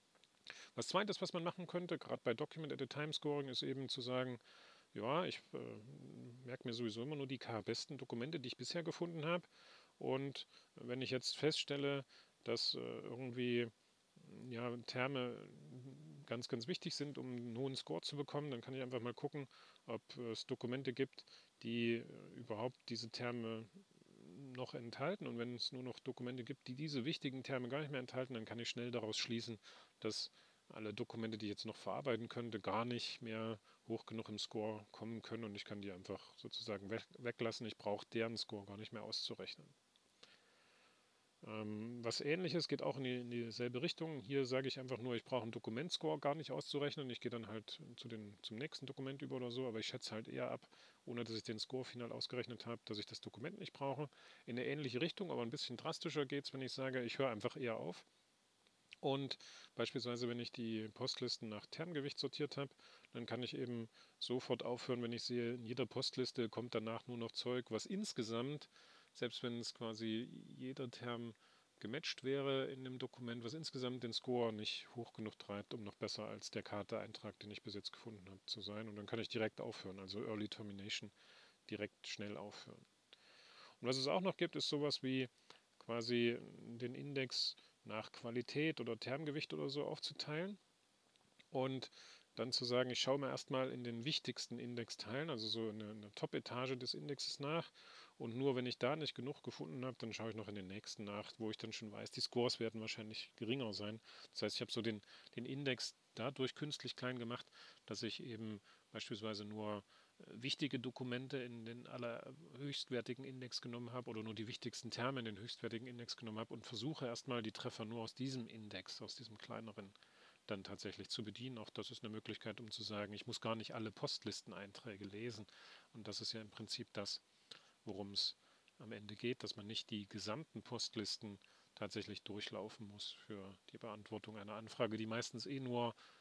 Was zweites, was man machen könnte, gerade bei Document at a Time Scoring, ist eben zu sagen, ja, ich merke mir sowieso immer nur die besten Dokumente, die ich bisher gefunden habe. Und wenn ich jetzt feststelle, dass irgendwie ja, Terme ganz wichtig sind, um einen hohen Score zu bekommen, dann kann ich einfach mal gucken, ob es Dokumente gibt, die überhaupt diese Terme noch enthalten. Und wenn es nur noch Dokumente gibt, die diese wichtigen Terme gar nicht mehr enthalten, dann kann ich schnell daraus schließen, dass alle Dokumente, die ich jetzt noch verarbeiten könnte, gar nicht mehr hoch genug im Score kommen können und ich kann die einfach sozusagen weglassen. Ich brauche deren Score gar nicht mehr auszurechnen. Was Ähnliches geht auch in dieselbe Richtung. Hier sage ich einfach nur, ich brauche einen Dokumentscore gar nicht auszurechnen. Ich gehe dann halt zum nächsten Dokument über oder so, aber ich schätze halt eher ab, ohne dass ich den Score final ausgerechnet habe, dass ich das Dokument nicht brauche. In eine ähnliche Richtung, aber ein bisschen drastischer geht es, wenn ich sage, ich höre einfach eher auf. Und beispielsweise, wenn ich die Postlisten nach Termgewicht sortiert habe, dann kann ich eben sofort aufhören, wenn ich sehe, in jeder Postliste kommt danach nur noch Zeug, was insgesamt, selbst wenn es quasi jeder Term gematcht wäre in dem Dokument, was insgesamt den Score nicht hoch genug treibt, um noch besser als der Karte-Eintrag, den ich bis jetzt gefunden habe, zu sein. Und dann kann ich direkt aufhören, also Early Termination, direkt schnell aufhören. Und was es auch noch gibt, ist sowas wie quasi den Index nach Qualität oder Termgewicht oder so aufzuteilen und dann zu sagen, ich schaue mir erstmal in den wichtigsten Indexteilen, also so eine Top-Etage des Indexes nach und nur wenn ich da nicht genug gefunden habe, dann schaue ich noch in den nächsten nach, wo ich dann schon weiß, die Scores werden wahrscheinlich geringer sein. Das heißt, ich habe so den Index dadurch künstlich klein gemacht, dass ich eben beispielsweise nur wichtige Dokumente in den allerhöchstwertigen Index genommen habe oder nur die wichtigsten Terme in den höchstwertigen Index genommen habe und versuche erstmal die Treffer nur aus diesem Index, aus diesem kleineren, dann tatsächlich zu bedienen. Auch das ist eine Möglichkeit, um zu sagen, ich muss gar nicht alle Postlisteneinträge lesen. Und das ist ja im Prinzip das, worum es am Ende geht, dass man nicht die gesamten Postlisten tatsächlich durchlaufen muss für die Beantwortung einer Anfrage, die meistens nur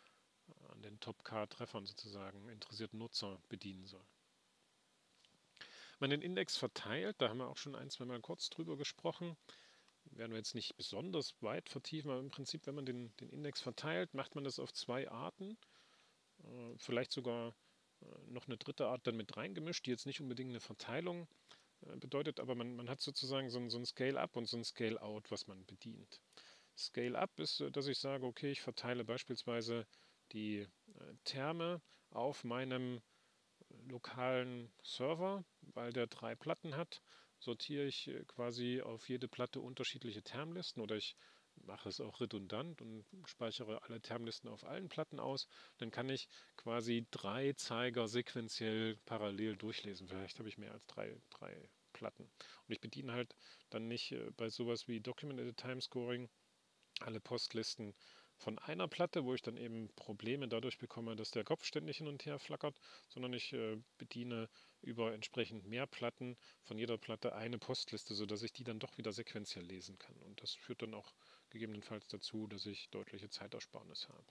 an den Top-K-Treffern sozusagen interessierten Nutzer bedienen soll. Wenn man den Index verteilt, da haben wir auch schon ein, zwei Mal kurz drüber gesprochen, werden wir jetzt nicht besonders weit vertiefen, aber im Prinzip, wenn man den Index verteilt, macht man das auf zwei Arten. Vielleicht sogar noch eine dritte Art dann mit reingemischt, die jetzt nicht unbedingt eine Verteilung bedeutet, aber man hat sozusagen so ein Scale-Up und so ein Scale-Out, was man bedient. Scale-Up ist, dass ich sage, okay, ich verteile beispielsweise die Terme auf meinem lokalen Server, weil der 3 Platten hat, sortiere ich quasi auf jede Platte unterschiedliche Termlisten oder ich mache es auch redundant und speichere alle Termlisten auf allen Platten aus. Dann kann ich quasi 3 Zeiger sequenziell parallel durchlesen. Vielleicht habe ich mehr als drei Platten. Und ich bediene halt dann nicht bei sowas wie Document at a Time Scoring alle Postlisten von einer Platte, wo ich dann eben Probleme dadurch bekomme, dass der Kopf ständig hin und her flackert, sondern ich bediene über entsprechend mehr Platten von jeder Platte eine Postliste, sodass ich die dann doch wieder sequenziell lesen kann. Und das führt dann auch gegebenenfalls dazu, dass ich deutliche Zeitersparnis habe.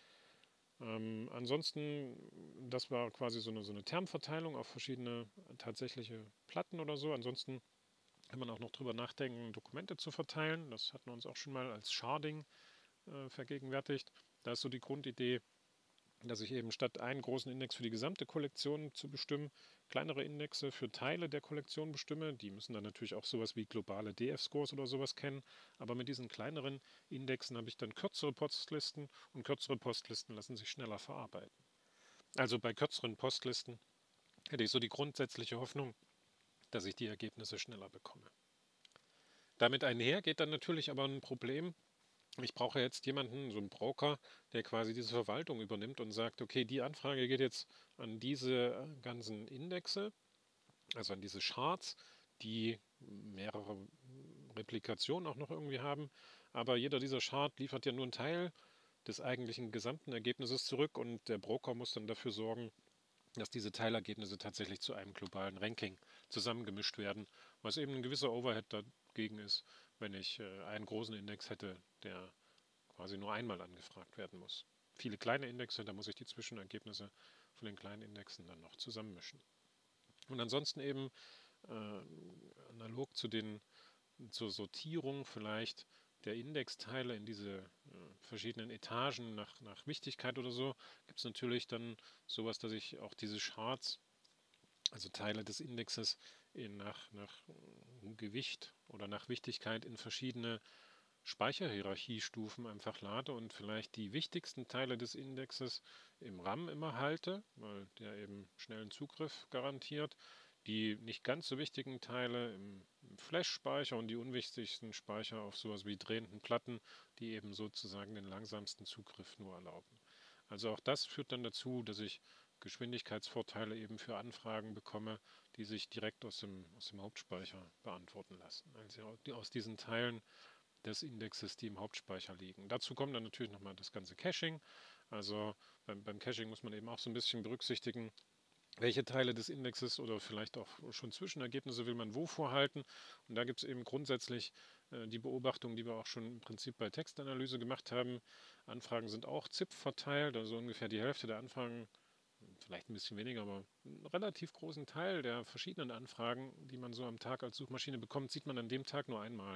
Ansonsten, das war quasi so eine Termverteilung auf verschiedene tatsächliche Platten oder so. Ansonsten kann man auch noch drüber nachdenken, Dokumente zu verteilen. Das hatten wir uns auch schon mal als Sharding vergegenwärtigt. Da ist so die Grundidee, dass ich eben statt einen großen Index für die gesamte Kollektion zu bestimmen, kleinere Indexe für Teile der Kollektion bestimme. Die müssen dann natürlich auch sowas wie globale DF-Scores oder sowas kennen. Aber mit diesen kleineren Indexen habe ich dann kürzere Postlisten und kürzere Postlisten lassen sich schneller verarbeiten. Also bei kürzeren Postlisten hätte ich so die grundsätzliche Hoffnung, dass ich die Ergebnisse schneller bekomme. Damit einher geht dann natürlich aber ein Problem. Ich brauche jetzt jemanden, so einen Broker, der quasi diese Verwaltung übernimmt und sagt, okay, die Anfrage geht jetzt an diese ganzen Indexe, also an diese Charts, die mehrere Replikationen auch noch irgendwie haben. Aber jeder dieser Chart liefert ja nur einen Teil des eigentlichen gesamten Ergebnisses zurück und der Broker muss dann dafür sorgen, dass diese Teilergebnisse tatsächlich zu einem globalen Ranking zusammengemischt werden, was eben ein gewisser Overhead dagegen ist, wenn ich einen großen Index hätte, der quasi nur einmal angefragt werden muss. Viele kleine Indexe, da muss ich die Zwischenergebnisse von den kleinen Indexen dann noch zusammenmischen. Und ansonsten eben analog zur Sortierung vielleicht der Indexteile in diese verschiedenen Etagen nach Wichtigkeit oder so, gibt es natürlich dann sowas, dass ich auch diese Charts, also Teile des Indexes, nach Gewicht oder nach Wichtigkeit in verschiedene Speicherhierarchiestufen einfach lade und vielleicht die wichtigsten Teile des Indexes im RAM immer halte, weil der eben schnellen Zugriff garantiert, die nicht ganz so wichtigen Teile im Flash-Speicher und die unwichtigsten Speicher auf sowas wie drehenden Platten, die eben sozusagen den langsamsten Zugriff nur erlauben. Also auch das führt dann dazu, dass ich Geschwindigkeitsvorteile eben für Anfragen bekomme, die sich direkt aus dem Hauptspeicher beantworten lassen. Also aus diesen Teilen des Indexes, die im Hauptspeicher liegen. Dazu kommt dann natürlich nochmal das ganze Caching. Also beim Caching muss man eben auch so ein bisschen berücksichtigen, welche Teile des Indexes oder vielleicht auch schon Zwischenergebnisse will man wo vorhalten. Und da gibt es eben grundsätzlich die Beobachtung, die wir auch schon im Prinzip bei Textanalyse gemacht haben. Anfragen sind auch ZIP verteilt, also ungefähr die Hälfte der Anfragen, vielleicht ein bisschen weniger, aber einen relativ großen Teil der verschiedenen Anfragen, die man so am Tag als Suchmaschine bekommt, sieht man an dem Tag nur einmal.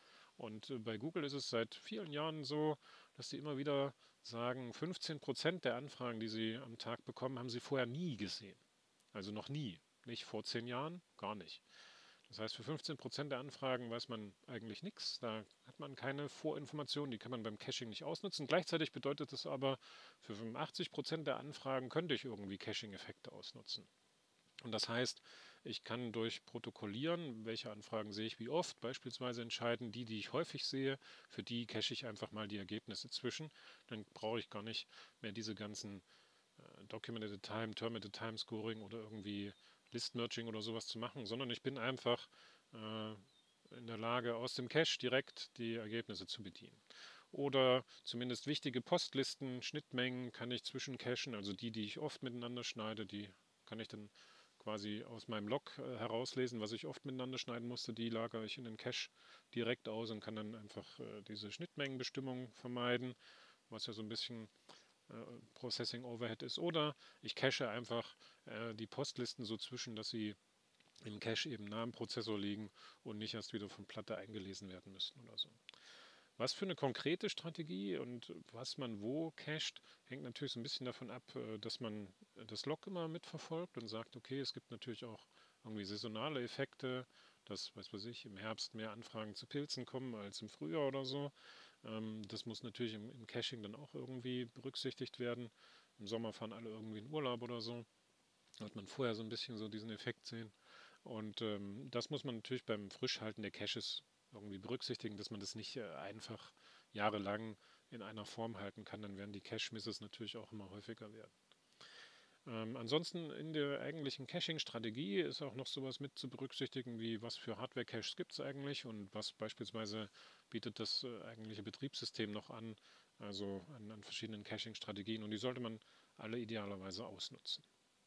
Und bei Google ist es seit vielen Jahren so, dass sie immer wieder sagen, 15% der Anfragen, die sie am Tag bekommen, haben sie vorher nie gesehen. Also noch nie. Nicht vor 10 Jahren, gar nicht. Das heißt, für 15% der Anfragen weiß man eigentlich nichts. Da hat man keine Vorinformationen, die kann man beim Caching nicht ausnutzen. Gleichzeitig bedeutet es aber, für 85% der Anfragen könnte ich irgendwie Caching-Effekte ausnutzen. Und das heißt, ich kann durch Protokollieren, welche Anfragen sehe ich wie oft, beispielsweise entscheiden, die ich häufig sehe, für die cache ich einfach mal die Ergebnisse zwischen. Dann brauche ich gar nicht mehr diese ganzen Document at a Time, Term at a Time Scoring oder irgendwie List Merging oder sowas zu machen, sondern ich bin einfach in der Lage, aus dem Cache direkt die Ergebnisse zu bedienen. Oder zumindest wichtige Postlisten, Schnittmengen kann ich zwischencachen, also die ich oft miteinander schneide, die kann ich dann quasi aus meinem Log herauslesen, was ich oft miteinander schneiden musste, die lagere ich in den Cache direkt aus und kann dann einfach diese Schnittmengenbestimmung vermeiden, was ja so ein bisschen Processing Overhead ist. Oder ich cache einfach die Postlisten so zwischen, dass sie im Cache eben nah am Prozessor liegen und nicht erst wieder von Platte eingelesen werden müssen oder so. Was für eine konkrete Strategie und was man wo cached, hängt natürlich so ein bisschen davon ab, dass man das Log immer mitverfolgt und sagt, okay, es gibt natürlich auch irgendwie saisonale Effekte, dass, weiß ich, im Herbst mehr Anfragen zu Pilzen kommen als im Frühjahr oder so. Das muss natürlich im Caching dann auch irgendwie berücksichtigt werden. Im Sommer fahren alle irgendwie in Urlaub oder so. Da wird man vorher so ein bisschen so diesen Effekt sehen. Und das muss man natürlich beim Frischhalten der Caches irgendwie berücksichtigen, dass man das nicht einfach jahrelang in einer Form halten kann. Dann werden die Cache-Misses natürlich auch immer häufiger werden. Ansonsten in der eigentlichen Caching-Strategie ist auch noch sowas mit zu berücksichtigen, wie was für Hardware-Caches gibt es eigentlich und was beispielsweise bietet das eigentliche Betriebssystem noch an, also an verschiedenen Caching-Strategien, und die sollte man alle idealerweise ausnutzen.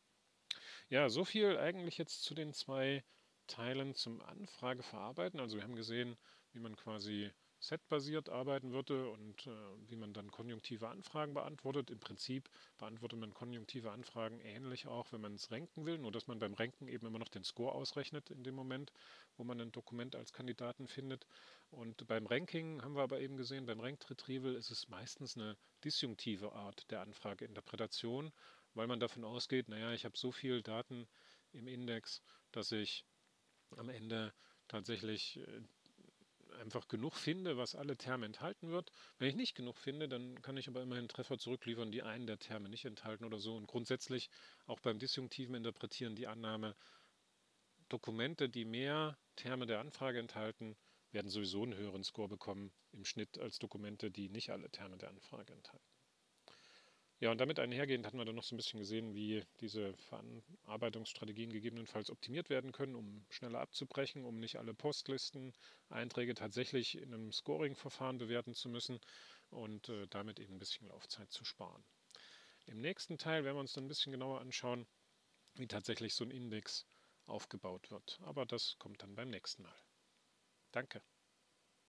Ja, so viel eigentlich jetzt zu den zwei Teilen zum Anfrageverarbeiten. Also wir haben gesehen, wie man quasi setbasiert arbeiten würde und wie man dann konjunktive Anfragen beantwortet. Im Prinzip beantwortet man konjunktive Anfragen ähnlich auch, wenn man es ranken will, nur dass man beim Ranken eben immer noch den Score ausrechnet in dem Moment, wo man ein Dokument als Kandidaten findet. Und beim Ranking haben wir aber eben gesehen, beim Ranked Retrieval ist es meistens eine disjunktive Art der Anfrageinterpretation, weil man davon ausgeht, naja, ich habe so viel Daten im Index, dass ich am Ende tatsächlich einfach genug finde, was alle Terme enthalten wird. Wenn ich nicht genug finde, dann kann ich aber immerhin Treffer zurückliefern, die einen der Terme nicht enthalten oder so. Und grundsätzlich auch beim disjunktiven Interpretieren die Annahme, Dokumente, die mehr Terme der Anfrage enthalten, werden sowieso einen höheren Score bekommen im Schnitt als Dokumente, die nicht alle Terme der Anfrage enthalten. Ja, und damit einhergehend hatten wir dann noch so ein bisschen gesehen, wie diese Verarbeitungsstrategien gegebenenfalls optimiert werden können, um schneller abzubrechen, um nicht alle Postlisten-Einträge tatsächlich in einem Scoring-Verfahren bewerten zu müssen und damit eben ein bisschen Laufzeit zu sparen. Im nächsten Teil werden wir uns dann ein bisschen genauer anschauen, wie tatsächlich so ein Index aufgebaut wird. Aber das kommt dann beim nächsten Mal. Danke.